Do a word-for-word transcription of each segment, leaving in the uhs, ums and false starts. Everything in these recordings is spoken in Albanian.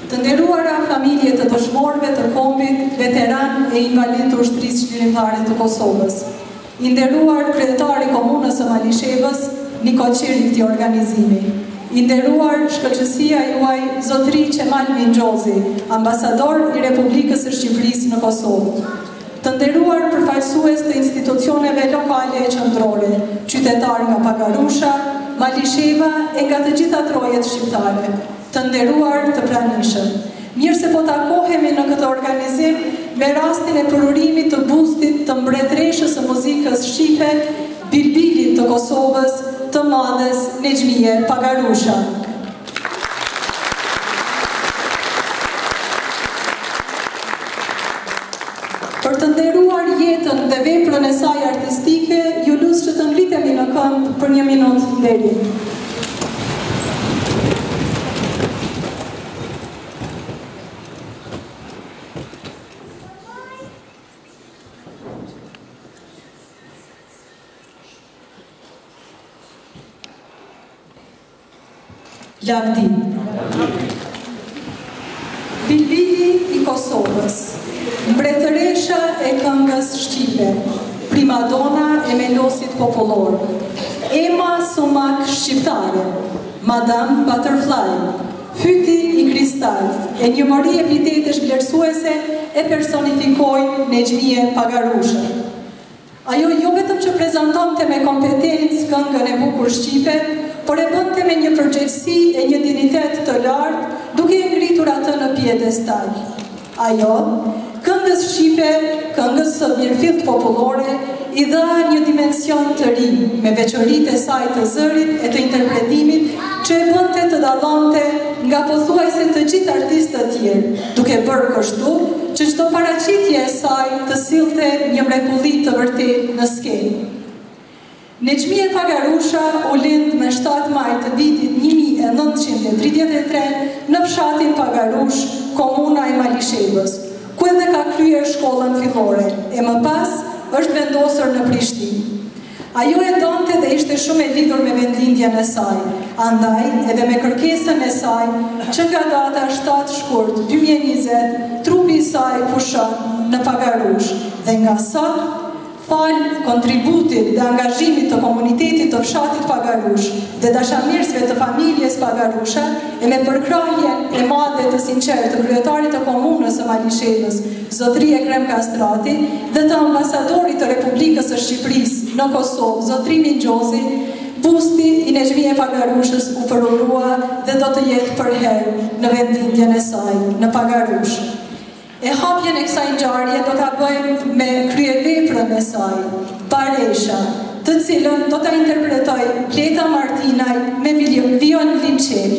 Të nderuara familje të dëshmorëve të kombit, veteran e invalid të ushtrisë qlirimtare të Kosovës. I nderuar kryetari i komunës së Malishevës, Niko Qiri, këtij organizimi. I nderuar shkëlqësia juaj Zotri Qemal Mingjozi, ambasador i Republikës së Shqipërisë në Kosovë. Të nderuar përfaqësues të institucioneve lokale e qendrore, qytetar nga Pagarusha, Malisheva e nga të gjitha trojet shqiptare. Të nderuar të pranishëm. Mirë se po takohemi në këtë organizim me rastin e përurimit të bustit të mbretreshës së muzikës shqipe, Bilbilit të Kosovës, të madhes Nexhmije Pagarusha. Për të nderuar jetën dhe veprën e saj artistike, ju lus që të ngritemi në këmbë për një minutë nderim. Lavdi. Bilbili i Kosovës, mbretëresha e këngës shqipe, primadona e melosit popullor, Ema Sumak shqiptare, Madame Butterfly, fyti i kristal, e një mëri epitetesh vlerësuese e personifikojnë Nexhmije Pagarusha. Ajo jo vetëm që prezantonte me kompetencë këngën e bukur shqipe, por e bënte me një përgjegjësi e një dinitet të lartë, duke e ngritur atë në piedestal. Ajo, këngës shqipe, këngës së mirëfillt popullore, i dha një dimension të ri, me veçoritë e saj të zërit e të interpretimit, që e bënte të dallonte nga pothuajse të gjithë artistë të tjerë, duke bërë kështu që çdo paraqitje e saj të sillte një mrekulli të vërtetë në skenë. Nexhmije Pagarusha u lind me shtatë maj të vitit një mijë e nëntëqind e tridhjetë e tre në fshatin Pagarush, komuna e Malishevës, ku edhe ka kryer shkollën fillore, e më pas është vendosur në Prishtinë. Ajo e donte dhe ishte shumë e lidhur me vendlindjen e saj, andaj edhe me kërkesën e saj që nga data shtatë shkurt dy mijë e njëzet, trupi i saj pushon në Pagarush dhe nga sot falë kontributit dhe angazhimit të komunitetit të fshatit Pagarush dhe dashamirësve të familjes Pagarusha e me përkrahjen e madhe të sinqertë të kryetarit të komunës së Malishevës, Zotri Ekrem Kastrati, dhe të ambasadorit të Republikës së Shqipërisë në Kosovë, Zotri Mingjozi, busti i Nexhmije Pagarushës u përurua dhe do të jetë përherë në vendlindjen e saj në Pagarush. E hapjen e kësaj ngjarje do ta bëjmë me kryeveprën e saj, Baresha, të cilën do ta interpretoj Leta Martinaj me violonçel.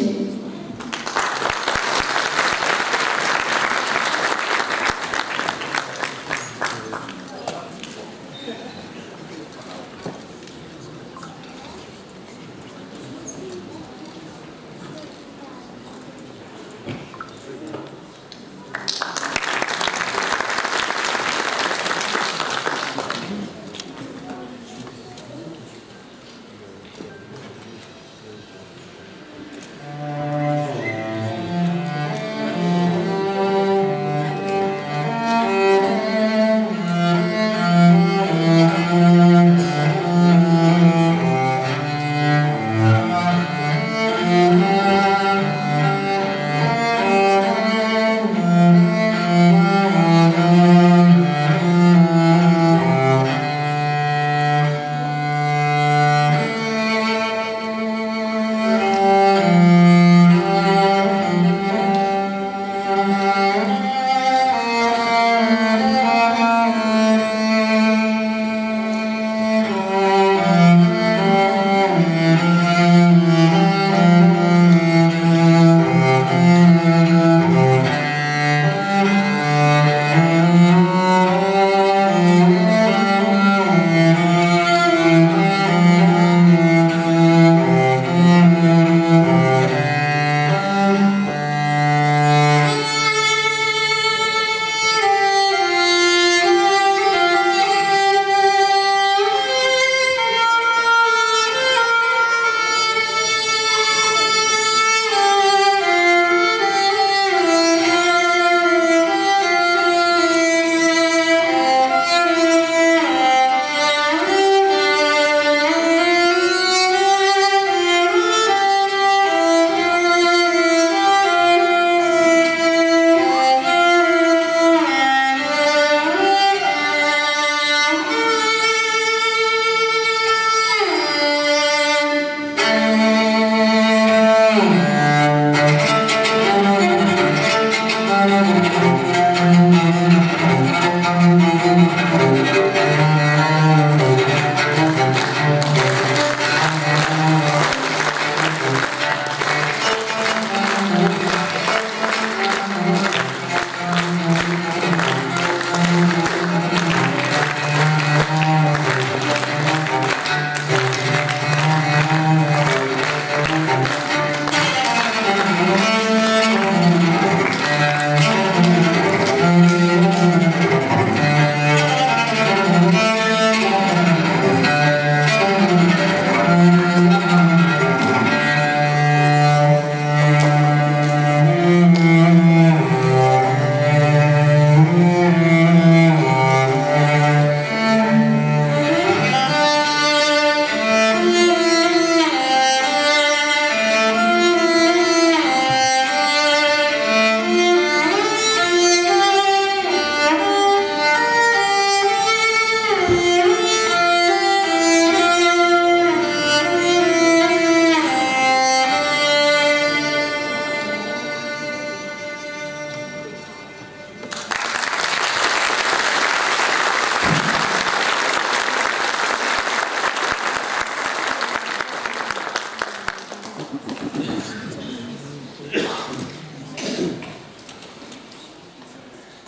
Uh...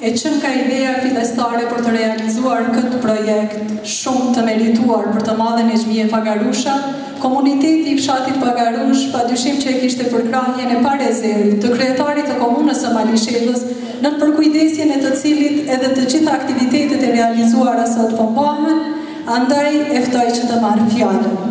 e qenë ka ideja fillestare për të realizuar këtë projekt shumë të merituar për të madhen e Xhmije Pagarusha. Komuniteti i fshatit Pagarush padyshim që e kishte përkrahjen e parezerë të kryetarit të komunës së Malishevës, në përkujdesjen e të cilit edhe të gjitha aktivitetet e realizuara sot po mbahen, andaj e ftoj që të marrë fjalën.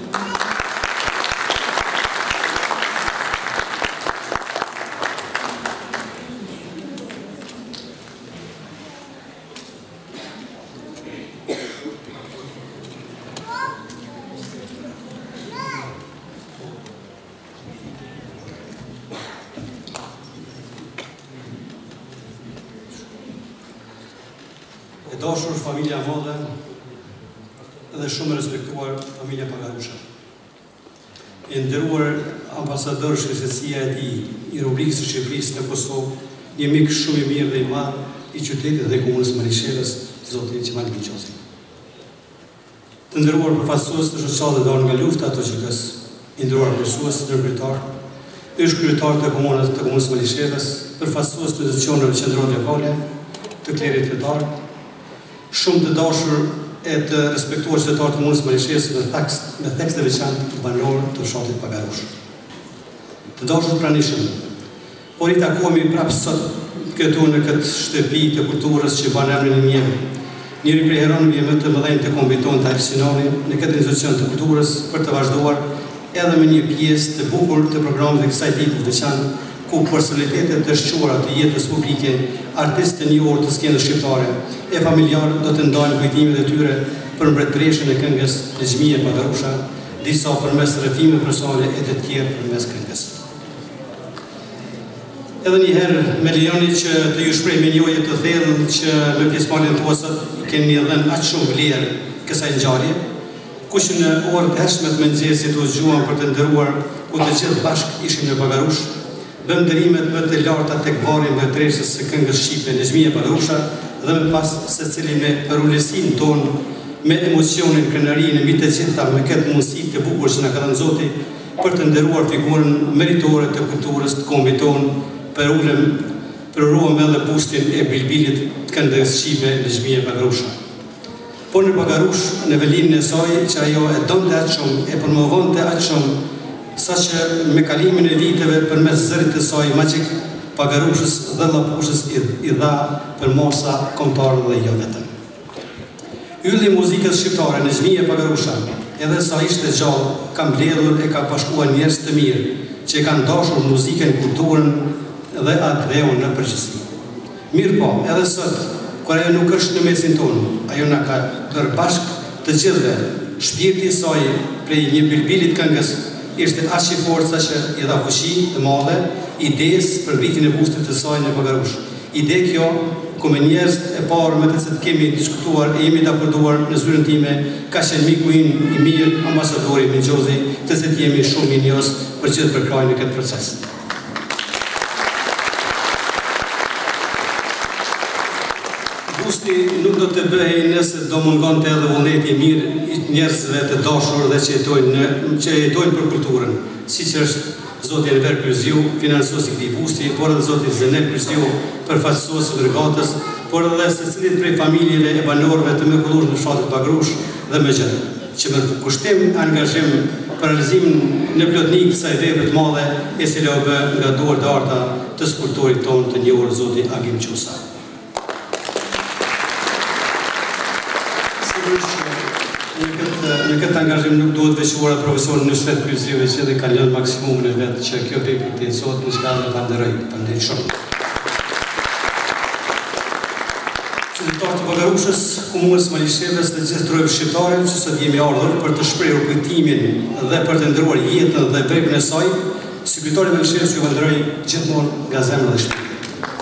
E dashur familja madhe dhe shumë respektuar familja Pagarusha. E nderuar ambasador shkretësia e tij i rubrikës së Shqipërisë në Kosovë, një mik shumë i mirë dhe i madh i qytetit dhe komunës Malishevës, zoti Qemal Miqosi. Të nderuar përfaqësues të shoqatave dalë nga lufta ato që kës, i nderuar përfaqësues të kryetar, ish kryetar të komunës të komunës Malishevës, përfaqësues të institucioneve qendrore lokale, të klerit fetar, shumë të dashur e të respektuar qytetarët të komunës Malishevës me tekst me tekst të veçantë banor të fshatit Pagarush. Të dashur pranishëm, por i takohemi prapë sot këtu në këtë shtëpi të kulturës që ban emrin e mirë. Njëri prej heronëve më të mëdhenj të kombit tonë të Sinoni në këtë institucion të kulturës për të vazhduar edhe me një pjesë të bukur të programit të kësaj tipi të veçantë, ku personalitetet të shquara të jetës publike, artistë të njohur të skenës shqiptare e familjarë do të ndajnë kujtimet e tyre për mbretëreshën e këngës në Xhmije Pagarusha, disa përmes rrëfimeve personale e të tjerë përmes këngës. Edhe një herë me lejoni që të ju shpreh me një ujë të thellë që me pjesëmarrjen tuaj sot keni dhënë aq shumë vlerë kësaj ngjarje, kush në orë të hershme të mëngjesit u zgjuan për të nderuar ku të gjithë bashkë ishim në Pagarush, bëm ndërimet më të larta tek varri mbretëreshës së këngës shqipe në Xhmije Pagarusha dhe më pas secili me përulësinë tonë, me emocionin, kënaqërinë mbi të gjitha me këtë mundësi të bukur që na ka dhënë Zoti për të nderuar figurën meritore të kulturës të kombit tonë, për ulëm, për uruam edhe bustin e bilbilit të këngës shqipe në Xhmije Pagarusha. Por në Pagarush, në velimin e saj, që ajo e donte aq shumë, e promovonte aq shumë, sa që me kalimin e viteve përmes zërit të saj magjik, Pagarushës dhe Llapushës i dha për masa kombëtare dhe jo vetëm. Ylli i muzikës shqiptare në Xhmije Pagarusha, edhe sa ishte gjallë, ka mbledhur e ka bashkuar njerëz të mirë, që kanë dashur muzikën, kulturën dhe atë dheun në përgjithësi. Mirë po, edhe sot, kur ajo nuk është në mesin tonë, ajo na ka dhënë bashkë të gjithëve, shpirti i saj prej një bilbilit këngës ishte aq i fortë sa që i dha fuqi të madhe idesë për ngritjen e bustit të saj në Pagarush. Ide kjo, ku me njerëz e parë me të cilët kemi diskutuar e jemi dakorduar në zyrën time, ka qenë miku im i mirë, ambasadori Miqosi, të cilët jemi shumë mirënjohës për gjithë përkrahjen e këtë proces. Busti nuk do të bëhej nëse do mungonte edhe vullneti i mirë i njerëzve të dashur dhe që jetojnë që jetojnë për kulturën, siç është Zoti Enver Kryziu, financuesi i këtij busti, por edhe Zoti Zenel Kryziu, përfaqësues i brigades, por edhe secilit prej familjeve e banorëve të mrekullueshëm në fshatin Pagarush dhe më gjithë, që me kushtim angazhim për realizimin në plotënik të kësaj vepre të madhe e cila u bë nga duart e arta të skulptorit tonë të njohur Zoti Agim Qusa. Në këtë angazhim nuk duhet veçuar profesorin Nusret Kryziu që edhe ka lënë maksimumin e vetë që kjo vepër të ecot në shkallë e panderoj, pandej shumë. Qytetarët të Pagarushës, komunës Malishevës dhe gjithë trojve shqiptare që sot jemi ardhur për të shprehur kujtimin dhe për të nderuar jetën dhe veprin e saj, sekretari i Malishevës ju falenderoj gjithmonë nga zemra dhe shpirti.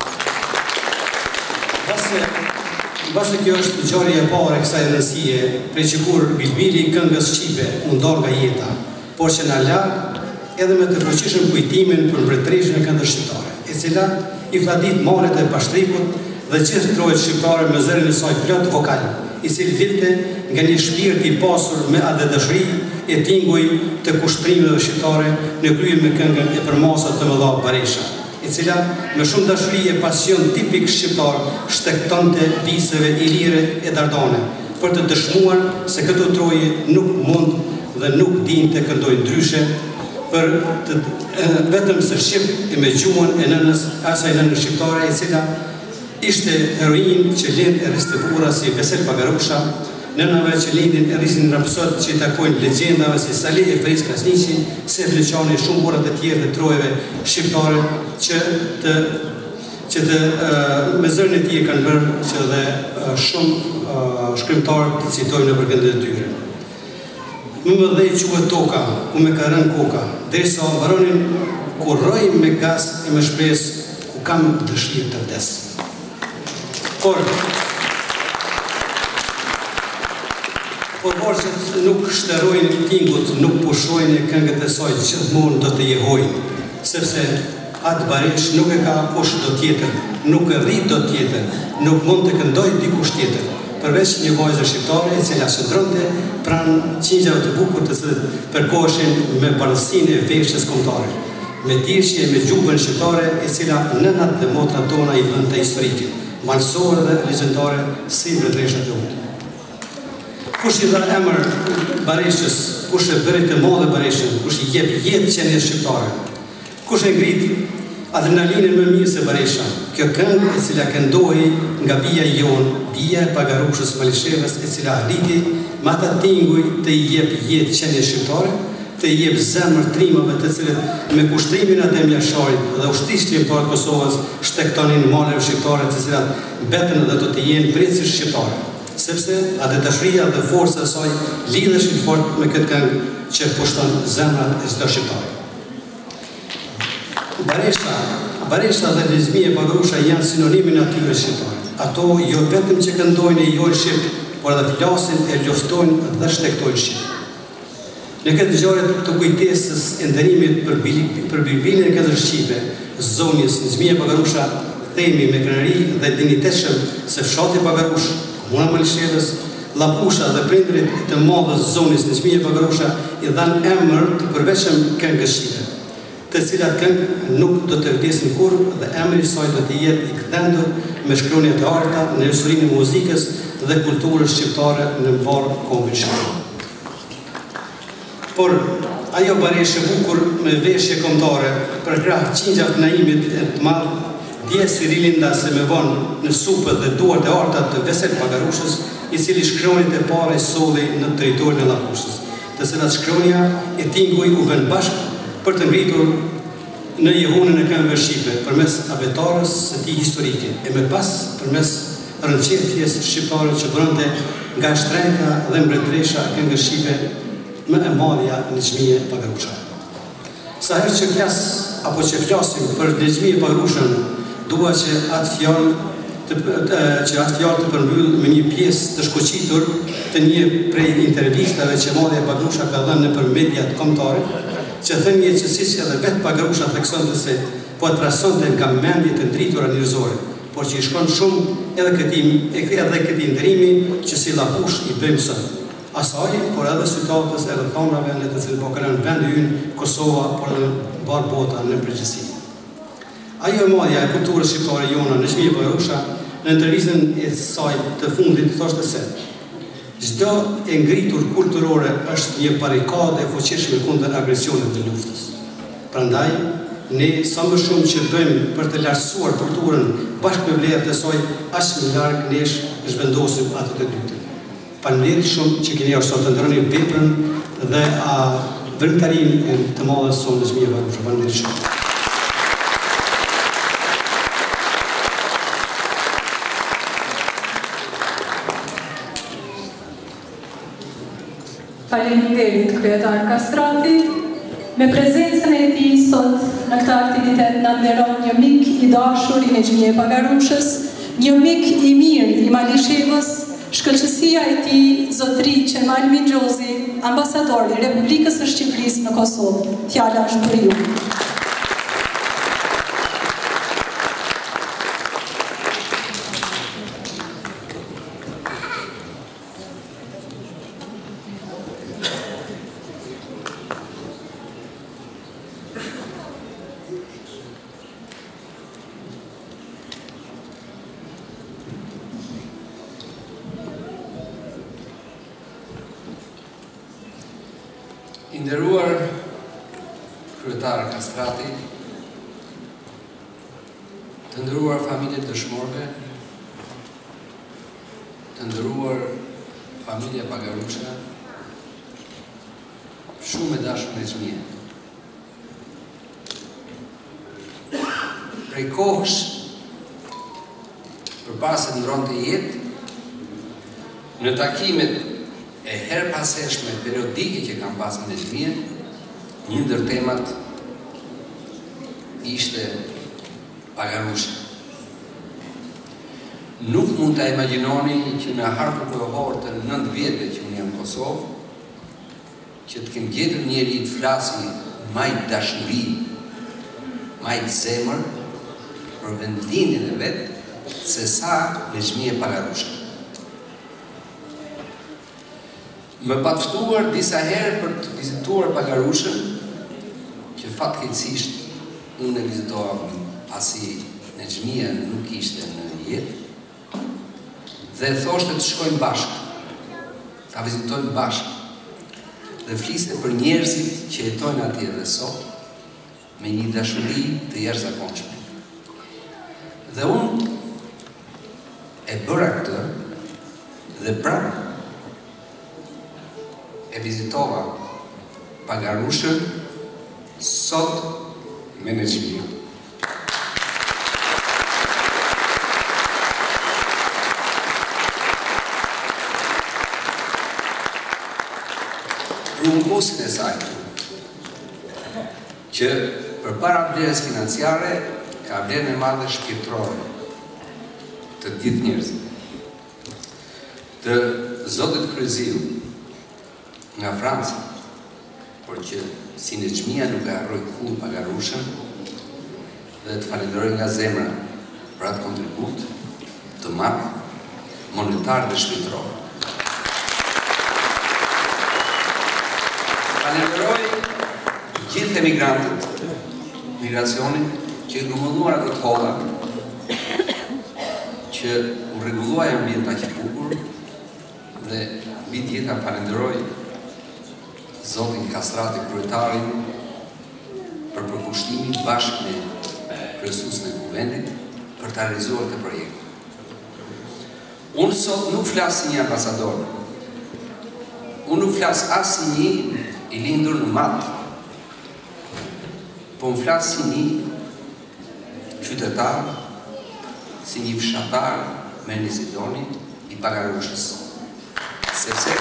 Bashkë kjo është ngjarja e parë e kësaj rëndësie, prej që kur bilbili i këngës shqipe u ndor nga jeta, por që na la edhe me të fuqishëm kujtimin për mbretëreshën e këngës shqiptare, e cila i fladit malet e pashtrikut dhe gjithë trojët shqiptare me zërin e saj plot vokal, i cili vilte nga një shpirt i pasur me atë dashuri e tinguj të kushtrimeve shqiptare në krye me këngën e përmasat të mëdha Baresha, e e cila me shumë dashuri e pasion tipik shqiptar shtektonte viseve ilire e dardane, për të dëshmuar se këto troje nuk mund dhe nuk din të këndojnë ndryshe, për të, e, vetëm se Shqip e me gjuhën e nënës, asaj nënës shqiptare e cila ishte heroin që lind e ristëbura si Vesel Pagarusha, nënave që lindin e rrisin rapsot që i takojnë legendave si Salih e Feris Krasniqi, se fleqani shumë burat e tjerë të trojeve shqiptare që të, që të uh, me zërën e tje kanë bërë që dhe uh, shumë uh, shkrimtarë të citojnë në përgëndet e tyre. Më më dhej quhet toka, ku me ka rënë koka, dhe sa varonin ku roj me gas e me shpres, ku kam dëshirë të vdes. Por, por borqet nuk shterojnë tingut, nuk pushojnë këngët e saj, gjithmonë do të jehojnë, sepse atë Baresh nuk e ka kush do tjetër, nuk e rrit do tjetër, nuk mund të këndoj dikush tjetër, përveç një vajzë shqiptare e cila shndronte pranë qingjave të bukur të cilët përkoheshin me bardhësinë e veshjes kombëtare, me dirshje me gjuhën shqiptare e cila nënat dhe motrat tona i bën të historike, malsore dhe legjendare si mbretëreshat e hutë. Kush i dha emër Bareshës, kush e bëri të madhe Bareshën, kush i jep jetë qenies shqiptare, kush e ngrit adrenalinën më mirë se Baresha, kjo këngë e cila këndohej nga bija jonë, bija e Pagarushës Malishevës, e cila arriti me ata tinguj të i jep jetë qenies shqiptare, të i jep zemër trimave të cilët me kushtrimin atë mjasharit dhe ushtrisht shqiptarë të Kosovës shtektonin maleve shqiptare të cilat betën dhe do të jenë precë shqiptare, sepse atë dashuria dhe forca e saj lidheshin fort me këtë këngë që pushton zemrat e çdo shqiptari. Baresha, Baresha dhe Lezmija Pagarusha janë sinonimin e atyre shqiptare. Ato jo vetëm që këndojnë e jojnë shqip, por edhe flasin e luftojnë dhe shtektojnë shqip. Në këtë ngjarje të kujtesës e nderimit për për Bilbilin e katër shqipe, zonjës Lezmija Pagarusha themi me kënaqëri dhe dinjitetshëm se fshati Pagarush, Komuna Malishevës, Llapusha dhe prindrit të madhës zonjës Lezmija Pagarusha i dhanë emër të përveçëm këngës shqipe, të cilat këngë nuk do të vdesin kurrë dhe emri i saj do të jetë i kthender me shkronja të arta në historinë e muzikës dhe kulturës shqiptare në mbar kombin shqiptar. Por ajo Bareshë e bukur me veshje kombëtare për krah qingjave të naimit e të madh, dje si rilinda se me vonë në supët dhe duart e arta të Vesel Pagarushës, i cili shkronjët e pare solli në territorin e Llapushës, të cilat shkronja e tinguj u bën bashkë për të ngritur në jehunën e këngëve shqipe përmes abetarës së tij historike, e më pas përmes rënqethjes shqiptare që bëronte nga shtrejta dhe mbretëresha e këngës shqipe më e madhja Lezmija Pagarusha. Sa herë që flas apo që flasim për Lezmija Pagarushën, dua që atë fjalë të, të, që atë fjalë të përmbyll me një pjesë të shkoqitur të një prej intervistave që Madhja Pagarusha ka dhënë nëpër mediat kombëtare, që thënie që siç edhe vetë Pagarusha theksonte se po e trasonte nga mendje të ndritura njerëzore, por që i shkon shumë edhe këtij edhe këtij ndërimi që si Llapush i bëjmë sot. Asaj, por edhe situatës edhe thonave në të cilë po kalon vendi ynë, Kosova, por edhe bar bota në përgjithësi. Ajo madhja e kulturës shqiptare jona Lezmija Pagarusha në intervistën e saj të fundit thoshte se çdo e ngritur kulturore është një barikadë e fuqishme kundër agresionit të luftës. Prandaj, ne sa më shumë që bëjmë për të lartësuar kulturën bashkë me vlerat e saj, aq më larg nesh zhvendosim atë të dytën. Faleminderit shumë që keni ardhur të ndroni veprën dhe a vërtetarinë të madhe sonë Lezmija Pagarusha. Faleminderit shumë. Faleminderit kryetar Kastrati. Me prezencën e tij sot në këtë aktivitet na nderon një mik i dashur i Lezmijës Pagarushës, një mik i mirë i Malishevës, shkëlqësia e tij zotëri Qemal Mingjozi, ambasador i Republikës së Shqipërisë në Kosovë. Fjala është për ju. I nderuar kryetar Kastrati, të nderuar familje dëshmorëve, të nderuar familja Pagarusha, shumë e dashur me xhmie. Prej kohësh, përpara se të ndronte jetë, në takimet e her paseshme periodike që kam pasur me xhmien, një ndër temat ishte Pagarusha. Nuk mund ta imagjinoni që në harkun kohor të nëntë vjetëve që unë jam në Kosovë, që të kem gjetur njëri të flasi majt dashuri, majt zemër për vendlindjen e vet, se sa me xhmie Pagarusha. Më pat ftuar disa herë për të vizituar Pagarushën, që fatkeqësisht unë e vizitova pasi në xhmia nuk ishte në jetë, dhe thoshte të shkojmë bashkë, ta vizitojmë bashkë, dhe fliste për njerëzit që jetojnë atje dhe sot, me një dashuri të jashtëzakonshme. Dhe unë e bëra këtë, dhe prapë e vizitova Pagarushën sot me në xhmie. Rumbusin e saj, që përpara vlerës financiare, ka vlerën e madhe shpirtërore të gjithë njerëzve. Të Zotit Kryziu nga Franca, por që si në xhmia nuk e harroj kurrë Pagarushën, dhe të falenderoj nga zemra për atë kontribut të madh monetar dhe shpirtëror. Falenderoj gjithë emigrantët, migracionin, që i grumulluar ato të holla, që u rregulluaj ambienta që bukur, dhe mbi të gjitha falenderoj Zotin Kastrati, kryetarin, për përkushtimin bashkë me kryesuesin e kuvendit për të realizuar këtë projekt. Unë sot nuk flas si një ambasador. Unë nuk flas as si një i lindur në mat, po unë flas si një qytetar, si një fshatar me një Sidoni i Pagarushës. Sepse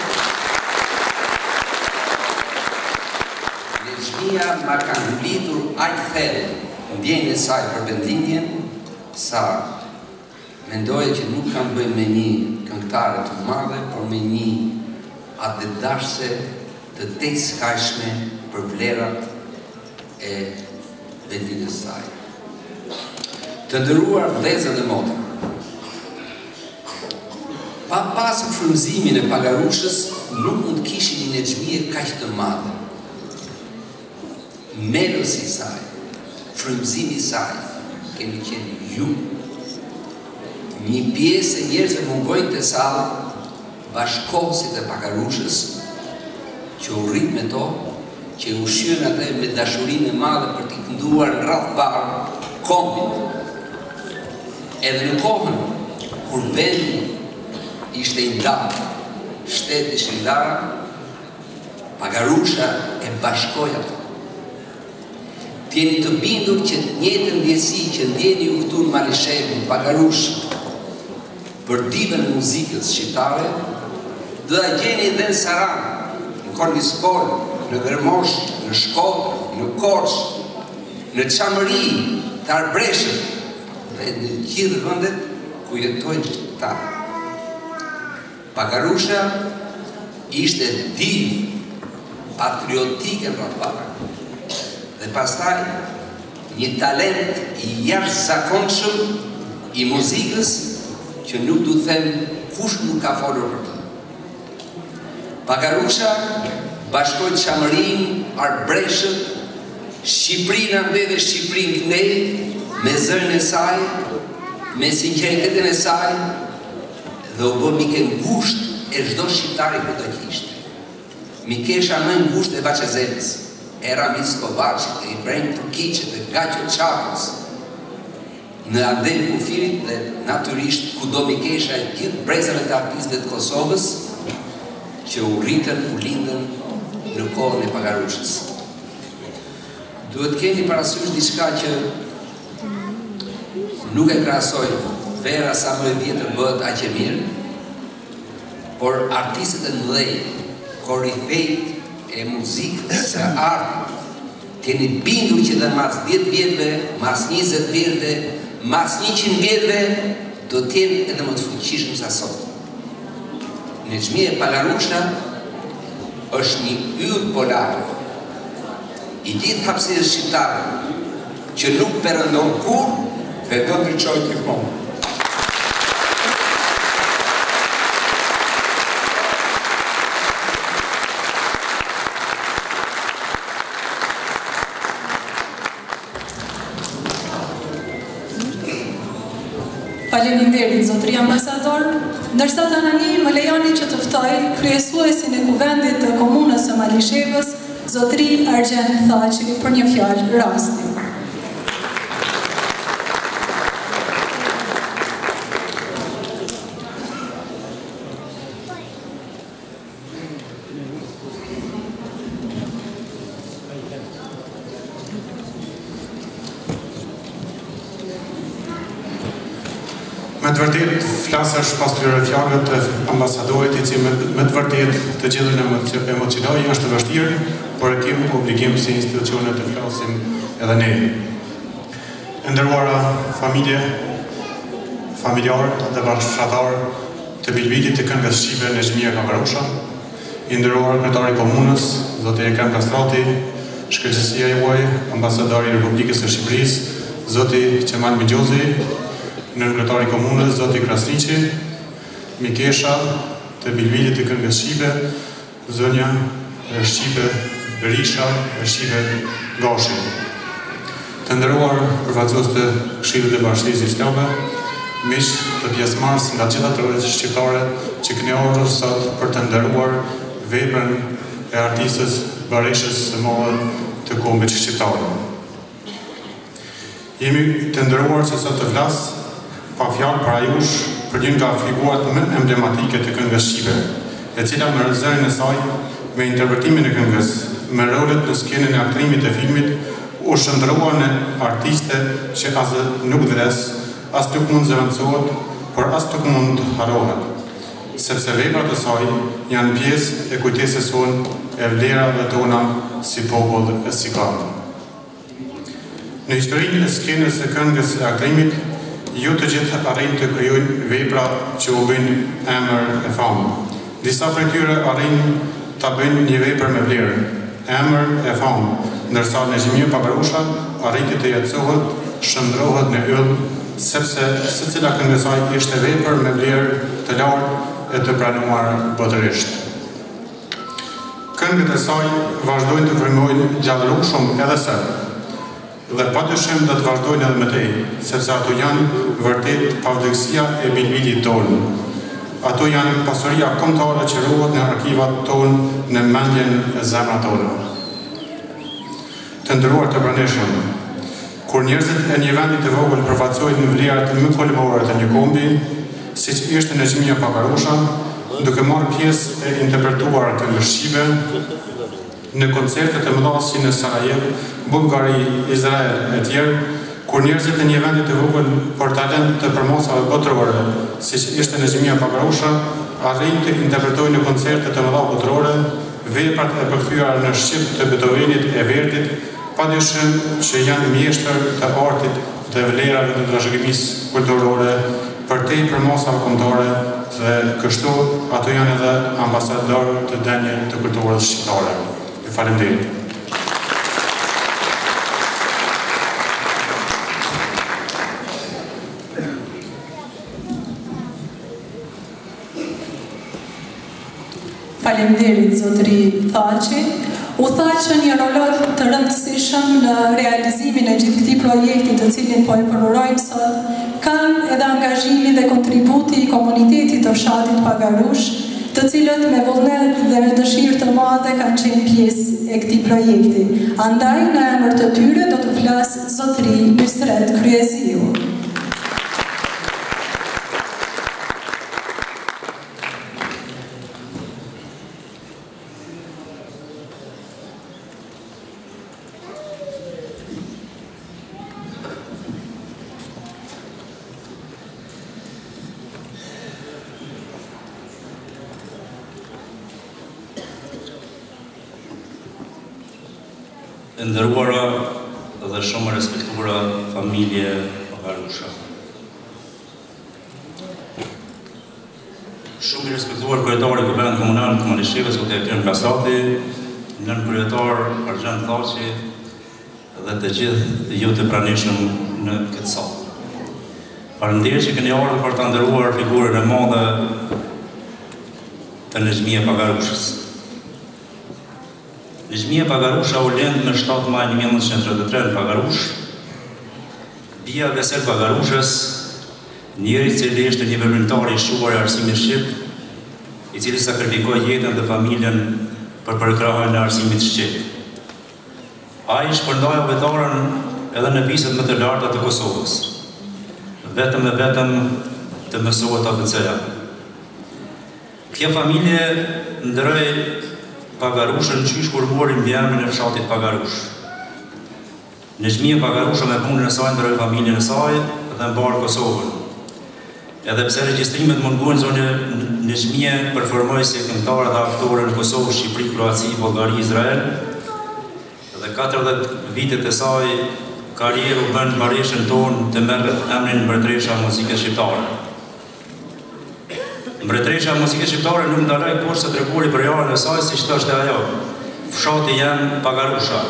xhmia ma ka ngritur aq thellë ndjenjën e saj për vendlindjen, sa mendoja që nuk kam bëjmë me një këngëtare të madhe, por me një atë dashse të tejskajshme për vlerat e vendlindjes saj. Të nderuar vëllezër dhe motra, pa pasur frymëzimin e Pagarushës, nuk mund kishim një xhmie kaq të madhe. Melosi i saj, frymëzimi i saj, kemi qenë ju. Një pjesë e njerëzve mungojnë të sallë, bashkohësit e Pagarushës, që u rrit me to, që u shyen atë me dashurinë e madhe për t'i kënduar në radhë parë kombit. Edhe në kohën kur vendi ishte i ndarë, shteti ishte i ndarë, Pagarusha e bashkoi ato. T'jeni të bindur që të njëjtën ndjesi që ndjeni ju këtu në Malishevë, në Pagarushë, për divën e muzikës shqiptare, do ta gjeni edhe në Saran, në Kornispol, në Gërmosh, në Shkodër, në Korçë, në Çamëri, të Arbreshët, dhe në gjithë vendet ku jetojnë ta. Pagarusha ishte divë patriotike në Radhbara. Dhe pastaj një talent i jashtëzakonshëm i muzikës që nuk du them kush nuk ka folur për të. Pagarusha bashkoi Çamërinë, Arbreshët, Shqipërinë ande dhe Shqipërinë këndej, me zërin e saj, me sinqeritetin e saj, dhe u bë mike ngusht e çdo shqiptari ku do që ishte. Mikesha më e ngushtë e Vaçezelës, e Ramiz Kovaçit, e Ibrahim Turkiqit, e Gaço Çakës, në Ardel Kufirit dhe natyrisht kudo Mikesha e gjithë brezave të artistëve të Kosovës që u rritën, u lindën në kohën e Pagarushës. Duhet keni parasysh diçka që nuk e krahasoj vera sa më e vjetër bëhet aq e mirë, por artistët e mëdhej, korifejt e muzikës së artit, keni bindur që dhe mas dhjetë vjetëve, mas njëzet vjetëve, mas njëqind vjetëve, do t'jenë edhe më të fuqishëm sa sot. Nexhmia Pagarusha është një yll polar i gjithë hapësirës shqiptare që nuk perëndon kur dhe do ndriçojë gjithmonë. Faleminderit, zotëri ambasador. Ndërsa tani më lejoni që të ftoj kryesuesin e kuvendit të komunës së Malishevës, zotëri Argjend Thaçi, për një fjalë rasti. Me të vërtet, flasësh pas këtyre fjalëve të ambasadorit i cili me të vërtet të gjithën emocionoj është të vështirë, por e kemi obligim si institucione të flasim edhe ne. E nderuara familje, familjar dhe bashkëshortar të bilbilit të këngës shqipe Nexhmia Pagarusha, i nderuar kryetari i komunës, zoti Ekrem Kastrati, shkëlqësia juaj, ambasadori i Republikës së Shqipërisë, zoti Qemal Migjozi, nënkryetari i komunës, zoti Krasniqi, Mikesha të bilbilit të këngës shqipe, zonja Shqipe Berisha, Shqipe Gashi. Të nderuar përfaqësues të Këshillit të Bashkisë Islame, miq të pjesëmarrës nga gjitha rrethet shqiptare që keni ardhur sot për të nderuar veprën e artistës Bareshës së Madhe të kombit shqiptar. Jemi të nderuar që sot të flas pa fjalë para jush për një nga figurat më emblematike të këngës shqipe, e cila me zërin e saj, me interpretimin e këngës, me rolet në skenën e aktrimit të filmit, u shndrua në artiste që as nuk vdes, as nuk mund zëvendësohet, por as nuk mund harrohet, sepse veprat e saj janë pjesë e kujtesës sonë e vlerave tona si popull e si kombë. Në historinë e skenës e këngës e aktrimit, ju të gjithë arrin të krijojnë vepra që u bëjnë emër e famë. Disa prej tyre arrin ta bëjnë një vepër me vlerë, emër e famë, ndërsa Nexhmia Pagarusha arriti të jetësohet, shndrohet në yll, sepse secila këngë e saj ishte vepër me vlerë të lartë e të pranuar botërisht. Këngët e saj vazhdojnë të frymojnë gjallëruar shumë edhe sot. Dhe padyshim do të vazhdojnë edhe më tej, sepse ato janë vërtet pavdekësia e bilbilit tonë. Ato janë pasuria kombëtare që ruhet në arkivat tonë, në mendjen e zemrave tona. Të nderuar të pranishëm, kur njerëzit e një vendi të vogël përfaqësohen në vlerat më folmore të një kombi, siç ishte Nexhmia Pagarusha, duke marrë pjesë e interpretuar këngës shqipe në koncertet e mëdha si në Sarajevo, Bullgari, Izrael e tjerë, kur njerëzit e një vendi të vogël për talent të përmosave botërore, siç ishte Nexhmia Pagarusha, arrin të interpretojnë në koncerte të mëdha botërore veprat e përkthyera në shqip të Beethovenit e Verdit, padyshim që janë mjeshtër të artit, të vlerave të trashëgimisë kulturore, përtej përmosave kombëtare dhe kështu ato janë edhe ambasadorë të denjë të kulturës shqiptare. Ju faleminderit. Faleminderit zotëri Thaçi. U tha që një rol të rëndësishëm në realizimin e gjithë këtij projekti të cilin po e përorojmë sot, kanë edhe angazhimin dhe kontributi i komunitetit të fshatit Pagarush, të cilët me vullnet dhe me dëshirë të madhe kanë qenë pjesë e këtij projekti. Andaj në emër të tyre do të flas zotëri Nysret Kryeziu. E nderuara dhe shumë respektuara familje Pagarusha. Shumë i respektuar kryetari i Kuvendit Komunal të Malishevës, zotë Erken Kasati, nën kryetar Argjend Thaçi dhe të gjithë ju të pranishëm në këtë sallë. Faleminderit që keni ardhur për ta nderuar figurën e madhe të Nezhmie Pagarushës. Nezhmie Pagarusha u lend në shtatë maj një mijë e nëntëqind e tridhjetë e tre në Pagarush, bia Vesel Pagarushës, njeri i cili ishte një veprimtar i shuar i arsimit shqip, i cili sakrifikoi jetën dhe familjen për përkrahjen e arsimit shqip. Ai shpërndai vetaren edhe në viset më të larta të Kosovës, vetëm e vetëm të mësohet A B C-ja. Kjo familje ndroi Pagarushën qysh kur mori mbjemrin e fshatit Pagarush. Nezhmie Pagarusha me punën e saj ndroi familjen e saj dhe mbar Kosovën. Edhe pse regjistrimet mungohen zonë Nezhmie performoi si këngëtare dhe aktore në Kosovë, Shqipëri, Kroaci, Bullgari, Izrael. Dhe katërdhjetë vitet e saj karrierë u bën marrëshën tonë të merret emrin Mbretëresha e Muzikës Shqiptare. Mbretëresha e Muzikës Shqiptare nuk ndaloi kurse të treguri për javën e saj siç thoshte ajo. Fshati jam Pagarusha.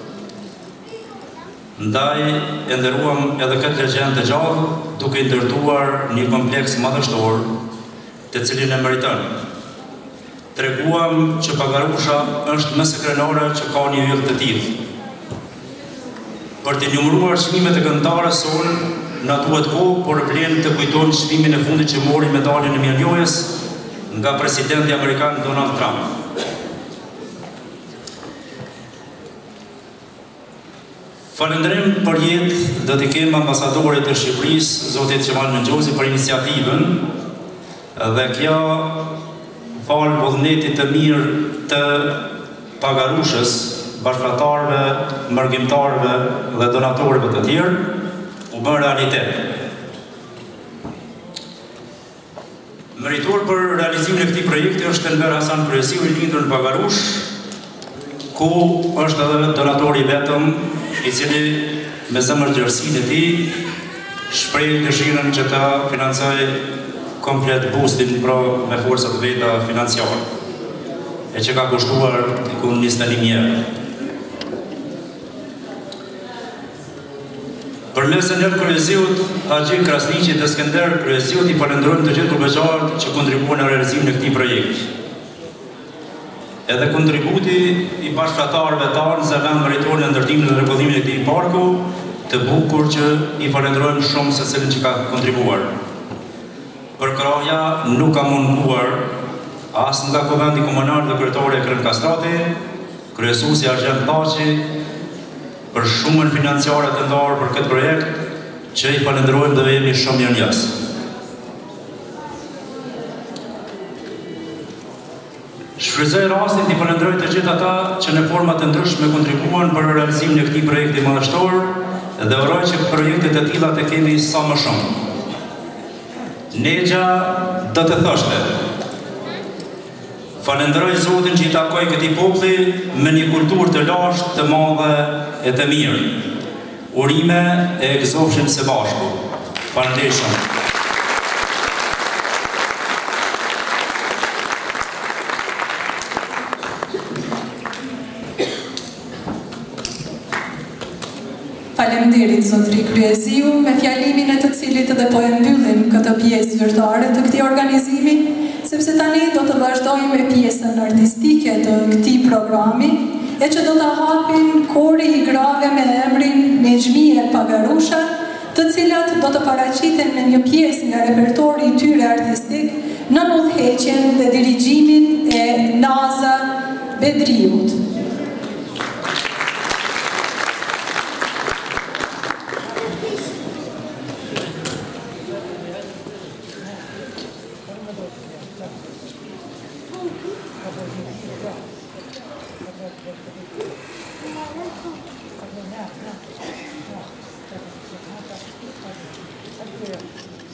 Ndaj e nderuam edhe këtë legjendë të gjallë, duke i ndërtuar një kompleks madhështor, të cilin e meriton. Treguam që Pagarusha është më së krenore që ka një yll të tillë. Për të numëruar çmimet e këngëtares sonë, na duhet kohë, por vlen të kujtojmë çmimin e fundit që mori medaljen e mirënjohjes nga presidenti amerikan Donald Trump. Falënderim për jetë do t'i kem ambasadorit të Shqipërisë, zotit Qemal Menxhozi, për iniciativën dhe kjo falë vullnetit të mirë të Pagarushës, bashkëtarëve, mërgjimtarëve dhe donatorëve të tjerë, u bën realitet. Meritor për realizimin e këtij projekti është Enver Hasan Kryeziu, i lindur në Pagarush, ku është edhe donatori vetëm, i cili me zemërgjërsinë e tij shpreh dëshirën që ta financojë komplet bustin pra me forcat veta financiare, e që ka kushtuar diku njëzet e një mijë euro. Përmes Enver Kryeziut, Haxhi Krasniqit dhe Skënder Kryeziut i falenderojmë të gjithë kurbeqarët që kontribuan në realizimin e këtij projekti. Edhe kontributi i bashkëtarëve tanë se vend meritor në ndërtimin dhe rregullimin e këtij parku, të bukur që i falenderojmë shumë secilin që ka kontribuar. Përkraja nuk ka munduar as nga Kuvendi Komunal dhe kryetari Erken Kasati, kryesuesi Argjend Thaçi, për shumën financiare të ndarë për këtë projekt, që i falenderojmë dhe jemi shumë mirënjohës. Shfrytëzoj rastin t'i falenderoj të gjithë ata që në forma të ndryshme kontribuan për realizimin e këtij projekti madhështor dhe uroj që projekte të tilla të kemi sa më shumë. Nexha do të thoshte: falenderoj Zotin që i takoi këtij populli me një kulturë të lashtë, të madhe e të mirë. Urime e gëzofshin së bashku. Faleminderit shumë. Faleminderit zotëri Kryeziu, me fjalimin e të cilit edhe po e mbyllim këtë pjesë zyrtare të këtij organizimi, sepse tani do të vazhdojmë me pjesën artistike të këtij programi, e që do të hapin kori i grave me emrin Nezhmie Pagarusha, të cilat do të paraqiten në një pjesë nga repertori i tyre artistik në udhëheqjen dhe dirigjimin Bedriut. Thank you.